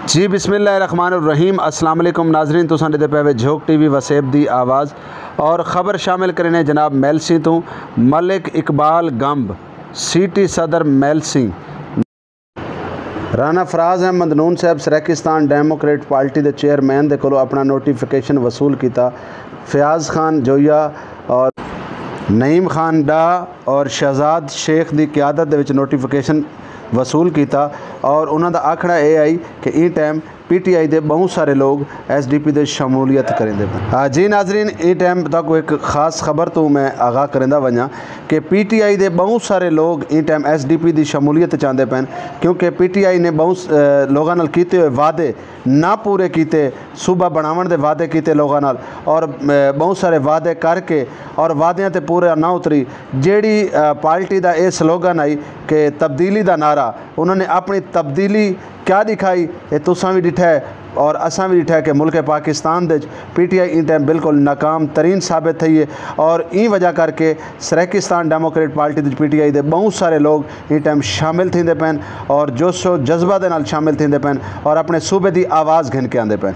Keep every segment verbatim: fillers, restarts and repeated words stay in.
جی बिस्मिल्लाहिर्रहमानिर्रहीम अस्सलाम वालेकुम नाजरीन तुसां ॾिठे पिया वे झोक टी वी वसेब दी आवाज़ और ख़बर शामिल करने जनाब मेलसी तो मलिक इकबाल गंब सीटी सदर मेलसी राना फराज अहमद नून साहब सरेकिस्तान डेमोक्रेट पार्टी के चेयरमैन दे कोलों अपना नोटिफिकेशन वसूल किया। फयाज खान जोया और नईम खान डा और शहजाद शेख की क्यादत दे विच नोटिफिकेशन वसूल किया और उन्हों का आखना यह आई कि ई टाइम पी टी आई के बहुत सारे लोग एस डी पी दे शमूलियत करेंदे पे। जी नाजरीन ई टाइम तक एक खास खबर तो मैं आगाह करेंदा वजा कि पी टी आई के बहुत सारे लोग ई टाइम एस डी पी की शमूलियत चाहते पैन क्योंकि पी टी आई ने बहुत लोगों नाल कीते हुए वादे ना पूरे किए, सूबा बनावन दे वादे किए लोगों नाल और बहुत सारे वादे करके और वादियां ते पूरा ना उतरी। जेड़ी पार्टी का यह स्लोगन आई कि तब्दीली का नारा, उन्होंने अपनी तब्दीली क्या दिखाई ये तुसां भी डिठा है और असां भी डिठा है कि मुल्क पाकिस्तान दे पी टी आई इन टाइम बिल्कुल नाकाम तरीन साबित थी है और ई वजह करके Saraikistan democrat party P T I के बहुत सारे लोग इन टाइम शामिल थींदे पैन और जोशो जज्बा दे नाल शामिल थींदे पैन और अपने सूबे की आवाज़ घिन के आंदे पैन।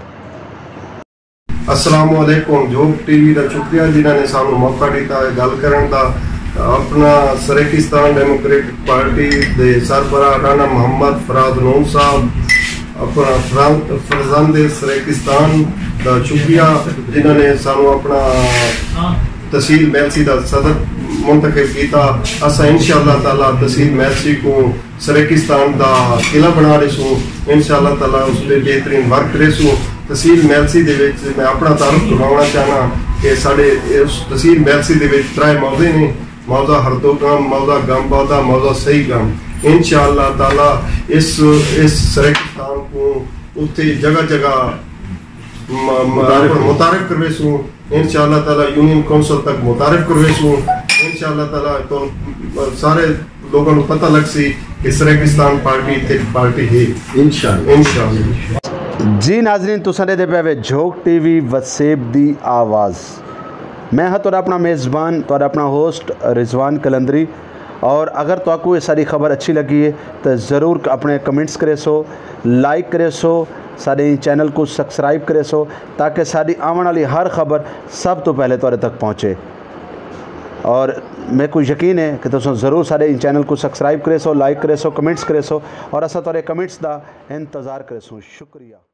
अस्सलाम वालेकुम। झोक टीवी का शुक्रिया जिन्होंने सानू मौका दिता है गल करन दा। अपना सरेकिस्तान डेमोक्रेट पार्टी दे सरबराह राना मोहम्मद फराज नून साहब अपना फरजंद सरेकिस्तान का शुक्रिया जिन्होंने सानू अपना तहसील मेलसी का सदर मुंतखब किया। असा इंशाअल्लाह ताला तहसील मेलसी को सरेकिस्तान का किला बना रहे इंशाअल्लाह ताला उस पर बेहतरीन वर्क करे। तहसील मेलसी दे विच मैं अपना तारुफ करवाना चाहना कि साढ़े उस तहसील मेलसी दे विच त्रै मौजे ने, मौजा हरदो गम, मौजा गम बौदा, मौजा सही गम। इंशाअल्लाह ताला इस इस सरेकिस्तान को उत्थे जगह जगह मुतारिफ करवे सू इंशाअल्लाह ताला यूनियन काउंसिल तक मुतारिफ करवे सू इंशाअल्लाह ताला तो सारे लोगों को पता लग सी कि सरेकिस्तान पार्टी थे पार्टी है इंशाअल्लाह इंशाअल्लाह। जी नाजरीन तुसां दे पे वे झोक टी वी वसेब दी आवाज़। मैं हाँ तुहाडा अपना मेज़बान तुहाडा अपना होस्ट रिजवान कलंदरी और अगर तो आपको ये सारी खबर अच्छी लगी है तो ज़रूर अपने कमेंट्स करे सो, लाइक करे सो, सारे चैनल को सब्सक्राइब करे सो ताकि सारी आने वाली हर खबर सब तो पहले तुहाडे तक पहुँचे। और मैं को यकीन है कि तुम ज़रूर सारे इन चैनल को सब्सक्राइब करे सो, लाइक करे सो, कमेंट्स करे सो और असा तुहाडे कमेंट्स का इंतज़ार करे सो। शुक्रिया।